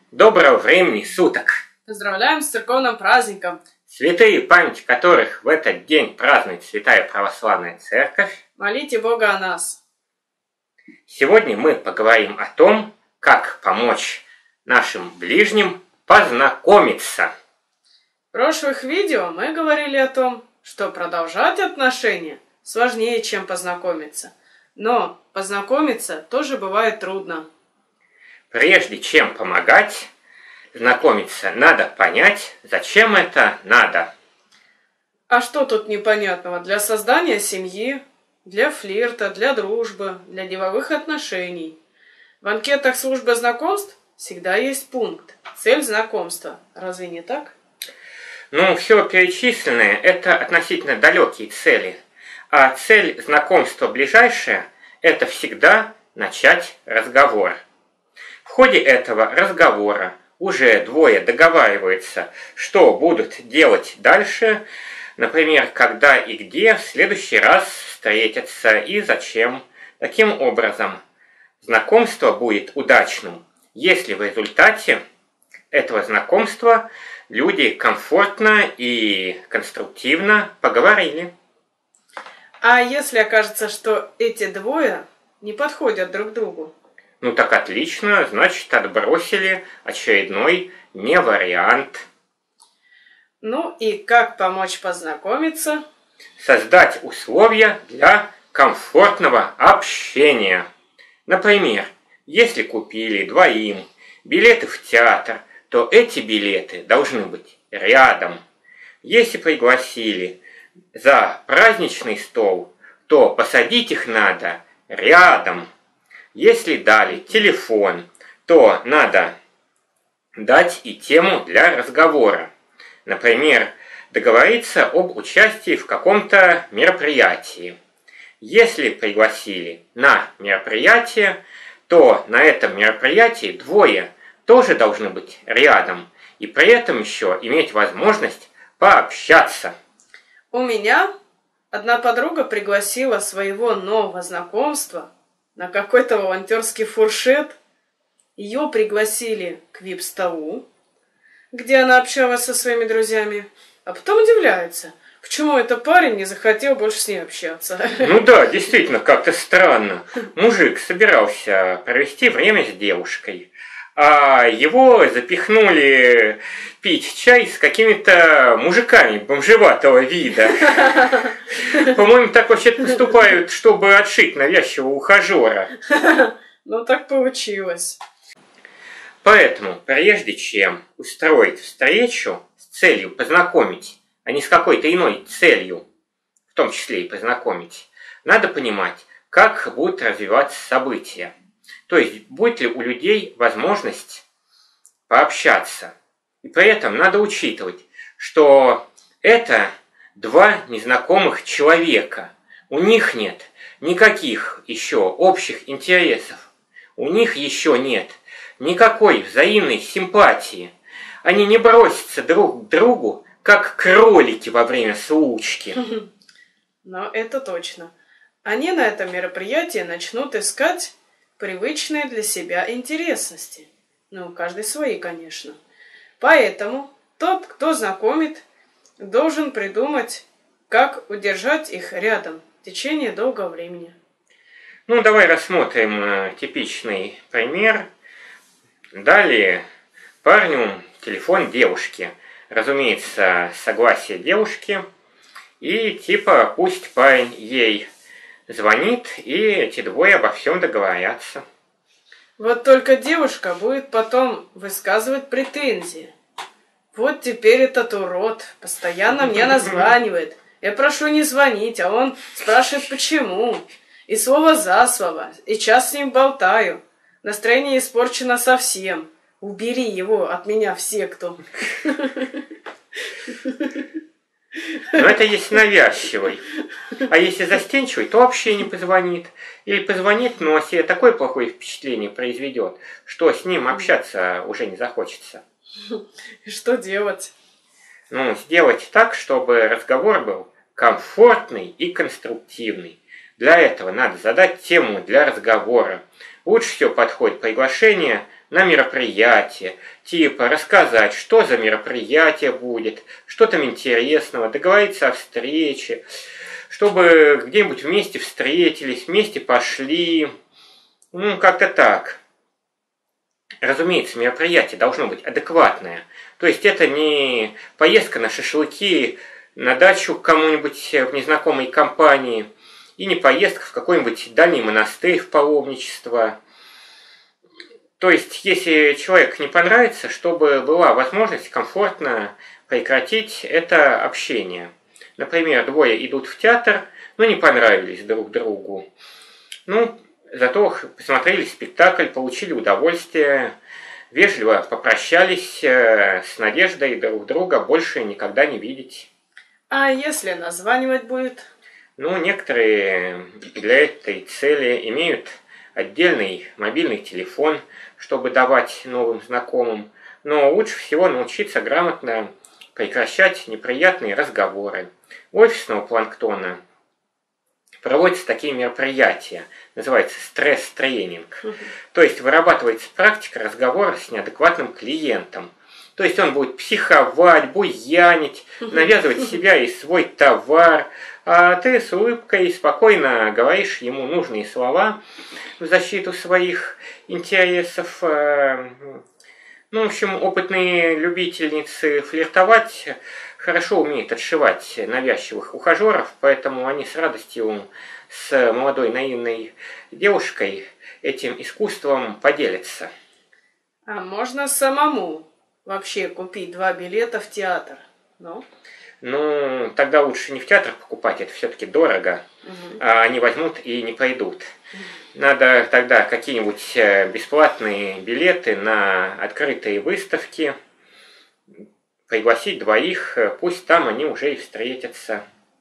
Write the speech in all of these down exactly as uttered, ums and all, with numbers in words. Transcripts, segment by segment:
Доброго времени суток! Поздравляем с церковным праздником! Святые, память которых в этот день празднует Святая Православная Церковь. Молите Бога о нас! Сегодня мы поговорим о том, как помочь нашим ближним познакомиться. В прошлых видео мы говорили о том, что продолжать отношения сложнее, чем познакомиться. Но познакомиться тоже бывает трудно. Прежде чем помогать знакомиться, надо понять, зачем это надо. А что тут непонятного? Для создания семьи, для флирта, для дружбы, для деловых отношений. В анкетах службы знакомств всегда есть пункт «Цель знакомства». Разве не так? Ну, все перечисленное – это относительно далекие цели. А цель знакомства ближайшая – это всегда начать разговор. В ходе этого разговора уже двое договариваются, что будут делать дальше, например, когда и где в следующий раз встретятся и зачем. Таким образом, знакомство будет удачным, если в результате этого знакомства люди комфортно и конструктивно поговорили. А если окажется, что эти двое не подходят друг другу? Ну так отлично, значит, отбросили очередной не вариант. Ну и как помочь познакомиться? Создать условия для комфортного общения. Например, если купили двоим билеты в театр, то эти билеты должны быть рядом. Если пригласили за праздничный стол, то посадить их надо рядом. Если дали телефон, то надо дать и тему для разговора. Например, договориться об участии в каком-то мероприятии. Если пригласили на мероприятие, то на этом мероприятии двое тоже должны быть рядом и при этом еще иметь возможность пообщаться. У меня одна подруга пригласила своего нового знакомства на какой-то волонтерский фуршет. Ее пригласили к вип-столу, где она общалась со своими друзьями, а потом удивляется, почему этот парень не захотел больше с ней общаться. Ну да, действительно, как-то странно. Мужик собирался провести время с девушкой, а его запихнули пить чай с какими-то мужиками бомжеватого вида. По-моему, так вообще поступают, чтобы отшить навязчивого ухажера. Ну так получилось. Поэтому, прежде чем устроить встречу с целью познакомить, а не с какой-то иной целью, в том числе и познакомить, надо понимать, как будут развиваться события. То есть, будет ли у людей возможность пообщаться. И при этом надо учитывать, что это два незнакомых человека. У них нет никаких еще общих интересов. У них еще нет никакой взаимной симпатии. Они не бросятся друг к другу, как кролики во время случки. Но это точно. Они на этом мероприятии начнут искать привычные для себя интересности. Ну, каждый свои, конечно. Поэтому тот, кто знакомит, должен придумать, как удержать их рядом в течение долгого времени. Ну, давай рассмотрим э, типичный пример. Дали парню телефон девушки. Разумеется, согласие девушки. И типа пусть парень ей звонит, и эти двое обо всем договорятся. Вот только девушка будет потом высказывать претензии. Вот теперь этот урод постоянно мне названивает. Я прошу не звонить, а он спрашивает почему. И слово за слово, и час с ним болтаю. Настроение испорчено совсем. Убери его от меня в секту. Но это есть навязчивый. А если застенчивый, то вообще не позвонит. Или позвонит, но себе такое плохое впечатление произведет, что с ним общаться уже не захочется. И что делать? Ну, сделать так, чтобы разговор был комфортный и конструктивный. Для этого надо задать тему для разговора. Лучше всего подходит приглашение на мероприятие, типа рассказать, что за мероприятие будет, что там интересного, договориться о встрече, чтобы где-нибудь вместе встретились, вместе пошли, ну, как-то так. Разумеется, мероприятие должно быть адекватное. То есть это не поездка на шашлыки, на дачу к кому-нибудь в незнакомой компании, и не поездка в какой-нибудь дальний монастырь в паломничество. То есть, если человеку не понравится, чтобы была возможность комфортно прекратить это общение. Например, двое идут в театр, но не понравились друг другу. Ну, зато посмотрели спектакль, получили удовольствие, вежливо попрощались с надеждой друг друга больше никогда не видеть. А если названивать будет? Ну, некоторые для этой цели имеют отдельный мобильный телефон, чтобы давать новым знакомым, но лучше всего научиться грамотно прекращать неприятные разговоры. У офисного планктона проводятся такие мероприятия, называется стресс-тренинг. То есть вырабатывается практика разговора с неадекватным клиентом. То есть он будет психовать, буянить, навязывать себя и свой товар, а ты с улыбкой спокойно говоришь ему нужные слова в защиту своих интересов. Ну, в общем, опытные любительницы флиртовать хорошо умеют отшивать навязчивых ухажеров, поэтому они с радостью с молодой наивной девушкой этим искусством поделятся. А можно самому вообще купить два билета в театр? Ну? Ну, тогда лучше не в театр покупать, это все-таки дорого, угу. А они возьмут и не пойдут. Надо тогда какие-нибудь бесплатные билеты на открытые выставки, пригласить двоих, пусть там они уже и встретятся.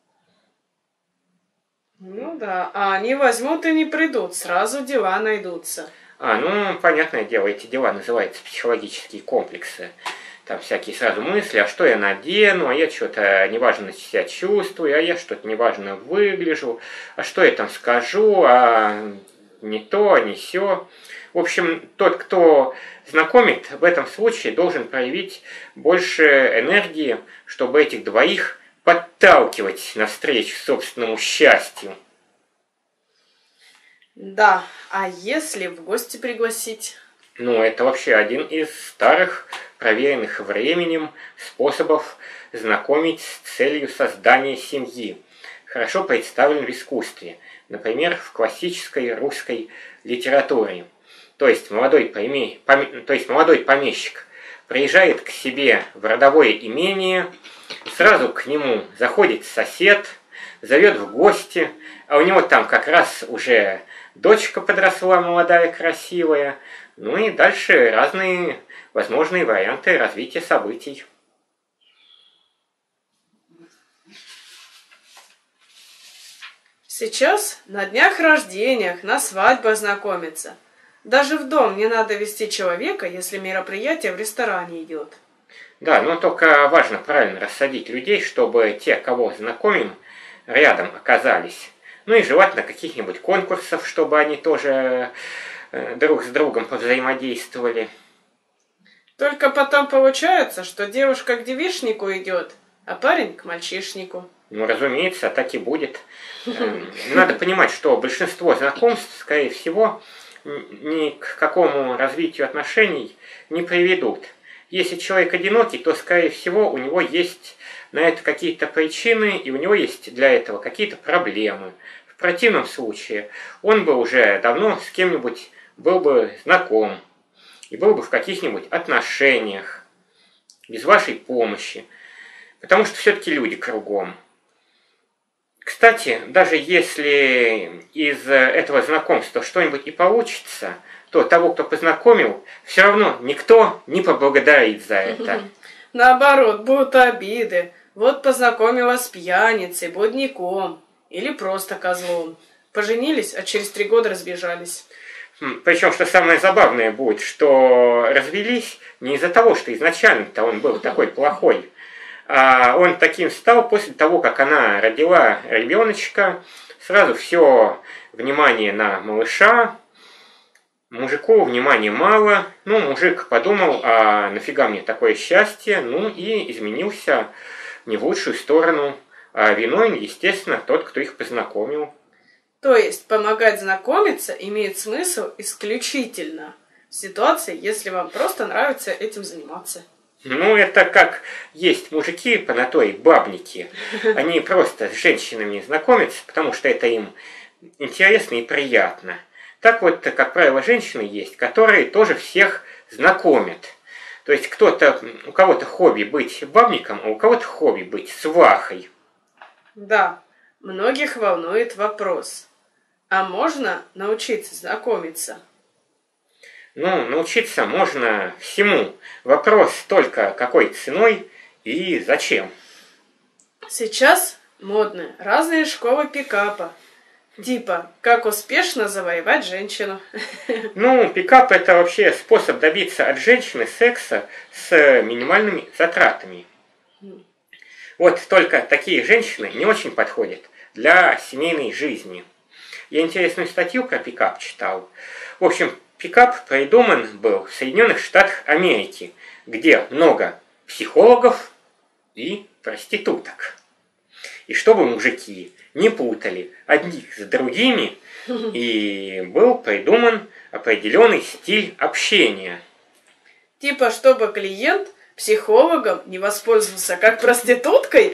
Ну да, а они возьмут и не придут, сразу дела найдутся. А, ну, понятное дело, эти дела называются психологические комплексы. Там всякие сразу мысли, а что я надену, а я что-то неважно себя чувствую, а я что-то неважно выгляжу, а что я там скажу, а не то, не сё. В общем, тот, кто знакомит, в этом случае должен проявить больше энергии, чтобы этих двоих подталкивать навстречу собственному счастью. Да, а если в гости пригласить? Ну, это вообще один из старых, проверенных временем способов знакомить с целью создания семьи. Хорошо представлен в искусстве, например, в классической русской литературе. То есть молодой, поме... пом... То есть молодой помещик приезжает к себе в родовое имение, сразу к нему заходит сосед, зовет в гости, а у него там как раз уже дочка подросла, молодая, красивая. Ну и дальше разные возможные варианты развития событий. Сейчас на днях рождениях, на свадьбах знакомиться. Даже в дом не надо вести человека, если мероприятие в ресторане идет. Да, но только важно правильно рассадить людей, чтобы те, кого знакомим, рядом оказались. Ну и желательно каких-нибудь конкурсов, чтобы они тоже друг с другом повзаимодействовали. Только потом получается, что девушка к девичнику идет, а парень к мальчишнику. Ну, разумеется, так и будет. Надо понимать, что большинство знакомств, скорее всего, ни к какому развитию отношений не приведут. Если человек одинокий, то, скорее всего, у него есть на это какие-то причины, и у него есть для этого какие-то проблемы. В противном случае он бы уже давно с кем-нибудь был бы знаком и был бы в каких-нибудь отношениях без вашей помощи, потому что все-таки люди кругом. Кстати, даже если из этого знакомства что-нибудь и получится, то того, кто познакомил, все равно никто не поблагодарит за это. Наоборот, будут обиды. Вот познакомила с пьяницей, блудником или просто козлом. Поженились, а через три года разбежались. Причем, что самое забавное будет, что развелись не из-за того, что изначально-то он был такой плохой, а он таким стал после того, как она родила ребеночка, сразу все внимание на малыша, Мужику внимания мало, ну, мужик подумал, а нафига мне такое счастье, ну, и изменился не в лучшую сторону, а виновен, естественно, тот, кто их познакомил. То есть помогать знакомиться имеет смысл исключительно в ситуации, если вам просто нравится этим заниматься. Ну, это как есть мужики понатой бабники. Они просто с женщинами знакомятся, потому что это им интересно и приятно. Так вот, как правило, женщины есть, которые тоже всех знакомят. То есть кто-то, у кого-то хобби быть бабником, а у кого-то хобби быть свахой. Да, многих волнует вопрос. А можно научиться знакомиться? Ну, научиться можно всему. Вопрос только какой ценой и зачем. Сейчас модны разные школы пикапа. Типа, как успешно завоевать женщину. Ну, пикап это вообще способ добиться от женщины секса с минимальными затратами. Вот только такие женщины не очень подходят для семейной жизни. Я интересную статью про пикап читал. В общем, пикап придуман был в Соединенных Штатах Америки, где много психологов и проституток. И чтобы мужики не путали одних с другими, и был придуман определенный стиль общения. Типа, чтобы клиент психологом не воспользовался как проституткой?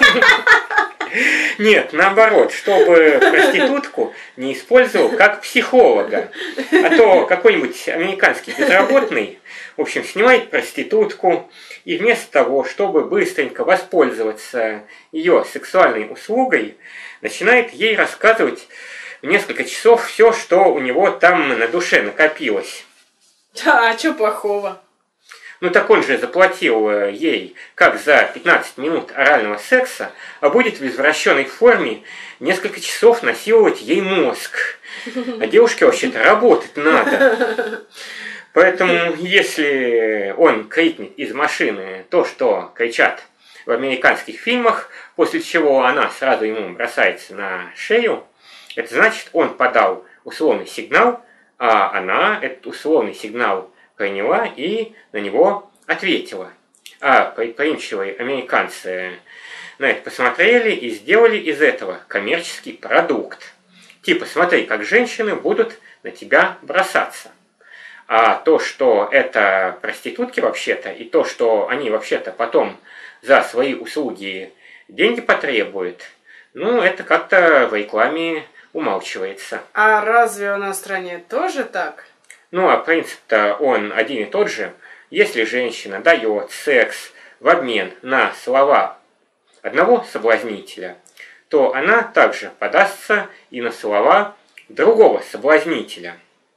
Нет, наоборот, чтобы проститутку не использовал как психолога. А то какой-нибудь американский безработный, в общем, снимает проститутку, и вместо того, чтобы быстренько воспользоваться ее сексуальной услугой, начинает ей рассказывать в несколько часов все, что у него там на душе накопилось. Да, а что плохого? Ну так он же заплатил ей как за пятнадцать минут орального секса, а будет в извращенной форме несколько часов насиловать ей мозг. А девушке вообще-то работать надо. Поэтому если он крикнет из машины то, что кричат в американских фильмах, после чего она сразу ему бросается на шею, это значит, он подал условный сигнал, а она этот условный сигнал приняла и на него ответила. А предприимчивые американцы на это посмотрели и сделали из этого коммерческий продукт. Типа, смотри, как женщины будут на тебя бросаться. А то, что это проститутки вообще-то, и то, что они вообще-то потом за свои услуги деньги потребуют, ну, это как-то в рекламе умалчивается. А разве у нас в стране тоже так? Ну, а принцип-то он один и тот же. Если женщина дает секс в обмен на слова одного соблазнителя, то она также подастся и на слова другого соблазнителя.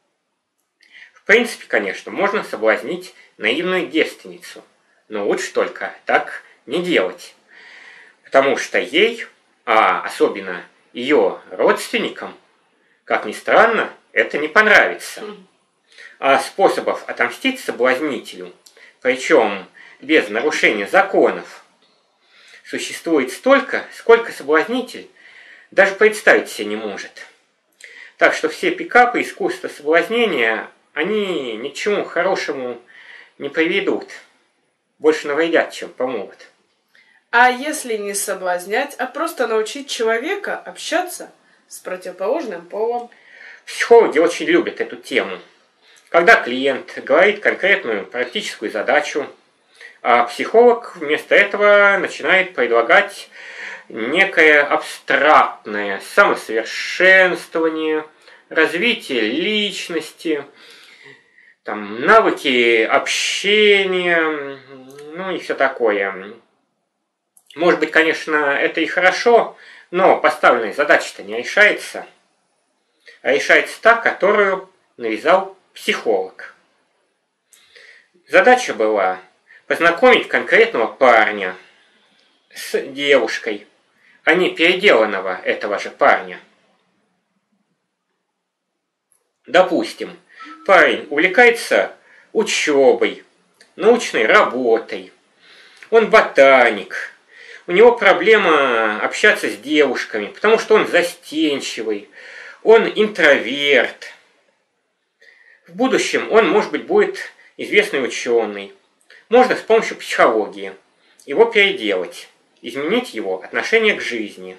В принципе, конечно, можно соблазнить наивную девственницу, но лучше только так не делать. Потому что ей, а особенно ее родственникам, как ни странно, это не понравится. А способов отомстить соблазнителю, причем без нарушения законов, существует столько, сколько соблазнитель даже представить себе не может. Так что все пикапы искусства соблазнения, они ни к чему хорошему не приведут. Больше навредят, чем помогут. А если не соблазнять, а просто научить человека общаться с противоположным полом? Психологи очень любят эту тему. Когда клиент говорит конкретную практическую задачу, а психолог вместо этого начинает предлагать некое абстрактное самосовершенствование, развитие личности, там, навыки общения, ну и все такое. Может быть, конечно, это и хорошо, но поставленная задача-то не решается, а решается та, которую навязал психолог. Задача была познакомить конкретного парня с девушкой, а не переделанного этого же парня. Допустим, парень увлекается учебой, научной работой, он ботаник, у него проблема общаться с девушками, потому что он застенчивый, он интроверт. В будущем он, может быть, будет известный ученый. Можно с помощью психологии его переделать, изменить его отношение к жизни.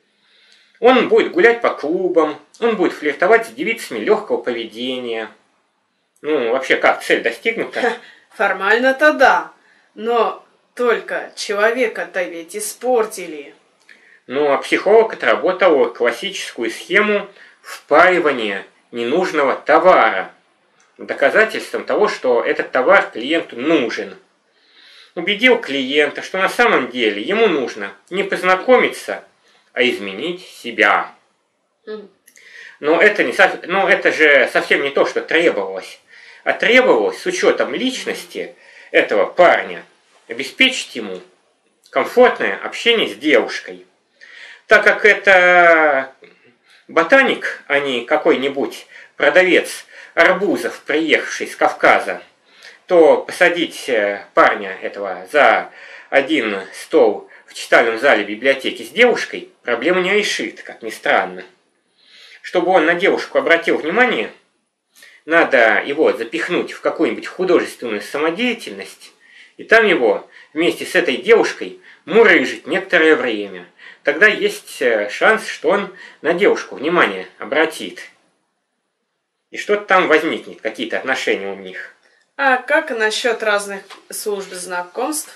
Он будет гулять по клубам, он будет флиртовать с девицами легкого поведения. Ну, вообще, как, цель достигнута? Формально-то да, но только человека-то ведь испортили. Ну, а психолог отработал классическую схему впаривания ненужного товара. Доказательством того, что этот товар клиенту нужен. Убедил клиента, что на самом деле ему нужно не познакомиться, а изменить себя. Но это, не, но это же совсем не то, что требовалось. А требовалось с учетом личности этого парня обеспечить ему комфортное общение с девушкой. Так как это ботаник, а не какой-нибудь продавец арбузов, приехавший с Кавказа, то посадить парня этого за один стол в читальном зале библиотеки с девушкой проблему не решит, как ни странно. Чтобы он на девушку обратил внимание, надо его запихнуть в какую-нибудь художественную самодеятельность, и там его вместе с этой девушкой мурыжить некоторое время. Тогда есть шанс, что он на девушку внимание обратит. И что-то там возникнет, какие-то отношения у них. А как насчет разных служб знакомств?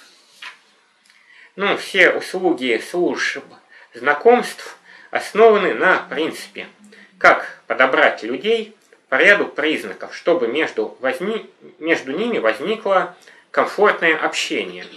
Ну, все услуги служб знакомств основаны на принципе, как подобрать людей по ряду признаков, чтобы между, возни... между ними возникло комфортное общение.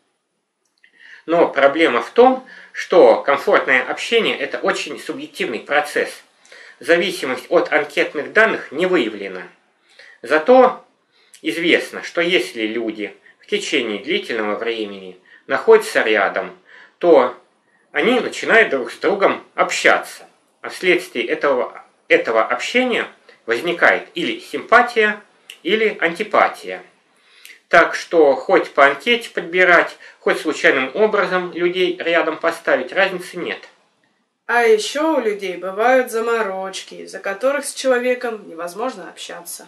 Но проблема в том, что комфортное общение – это очень субъективный процесс. Зависимость от анкетных данных не выявлена. Зато известно, что если люди в течение длительного времени находятся рядом, то они начинают друг с другом общаться. А вследствие этого, этого общения возникает или симпатия, или антипатия. Так что хоть по анкете подбирать, хоть случайным образом людей рядом поставить, разницы нет. А еще у людей бывают заморочки, из-за которых с человеком невозможно общаться.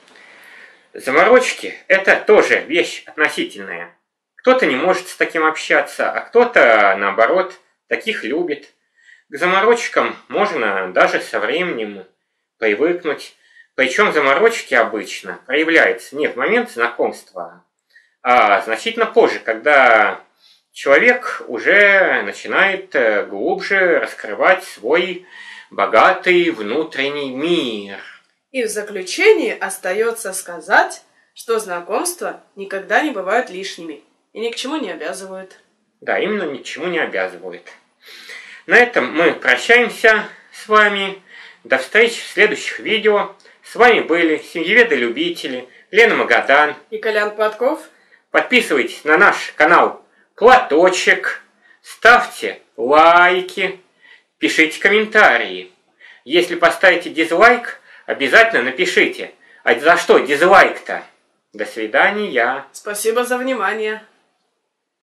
Заморочки – это тоже вещь относительная. Кто-то не может с таким общаться, а кто-то, наоборот, таких любит. К заморочкам можно даже со временем привыкнуть. Причем заморочки обычно проявляются не в момент знакомства, а значительно позже, когда человек уже начинает глубже раскрывать свой богатый внутренний мир. И в заключение остается сказать, что знакомства никогда не бывают лишними и ни к чему не обязывают. Да, именно ни к чему не обязывают. На этом мы прощаемся с вами. До встречи в следующих видео. С вами были семьеведы-любители Лена Магадан и Колян Платков. Подписывайтесь на наш канал Платочек, ставьте лайки, пишите комментарии. Если поставите дизлайк, обязательно напишите. А за что дизлайк-то? До свидания. Спасибо за внимание.